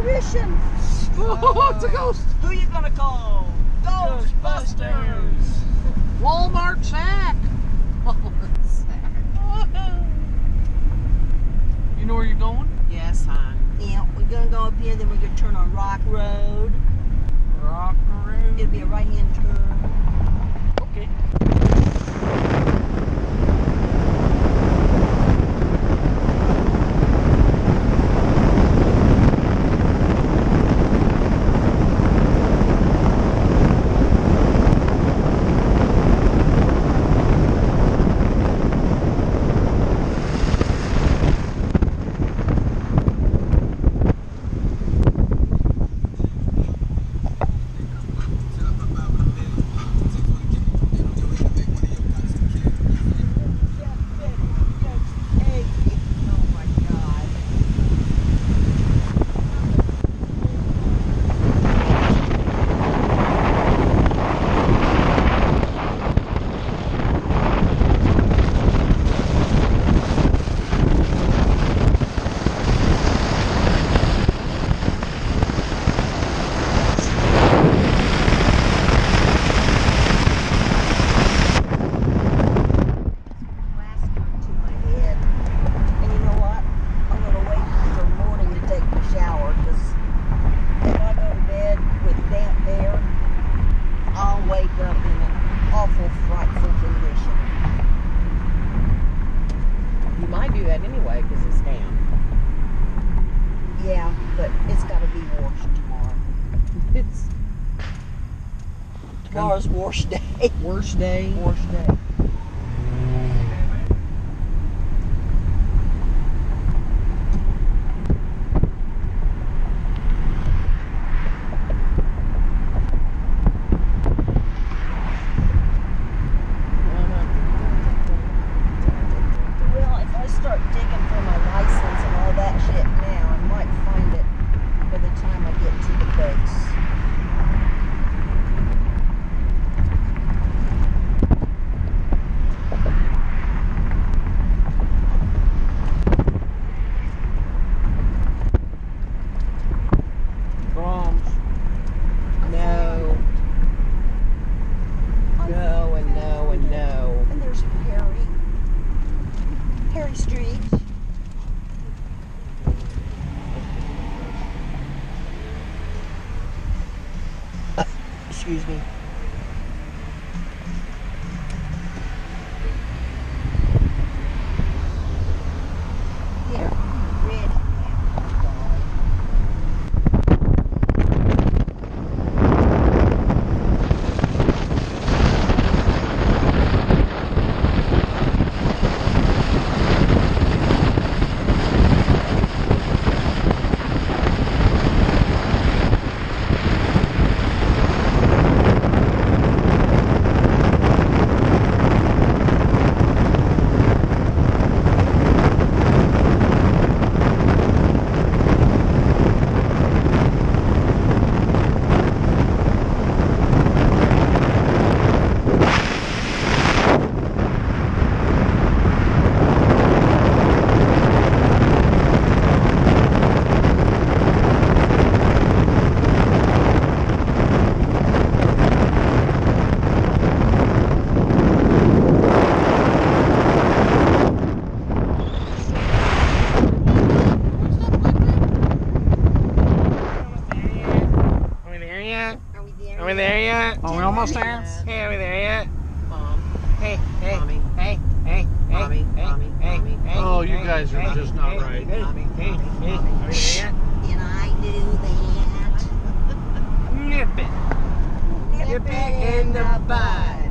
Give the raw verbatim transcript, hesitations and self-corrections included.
apparition. Oh, it's a ghost. Who you gonna call? Ghostbusters. Walmart sack. Walmart sack. You know where you're going? Yes, hon. Yeah, we're gonna go up here, then we're gonna turn on Rock Road. Rock Road. It'll be a right-hand turn. Okay. Anyway, because it's damp. Yeah, but it's got to be washed tomorrow. It's Tomorrow's wash day. worst day. Wash day. Well, if I start digging for my license and all that shit now, I might find it by the time I get to the base. Brahms. No. No and no and no. And there's Harry. Harry Street. Uh, excuse me. Here, ready. Are we there yet? Are we almost there? Hey, are we there yet? Mom. Hey, hey, Mommy. hey, hey, hey, Mommy, hey, mommy, hey, mommy. hey, Oh, you hey, guys are hey, just not hey, right. Hey, Mommy, hey, mommy, hey, mommy. are we there yet? Did I do that? Nip it. Nip Nip it it in the bud.